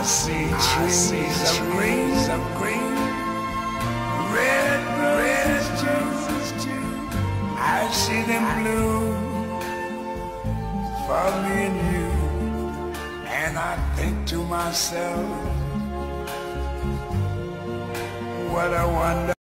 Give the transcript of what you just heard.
see trees of green, red roses too. I see them bloom for me and you, and I think to myself, what a wonder.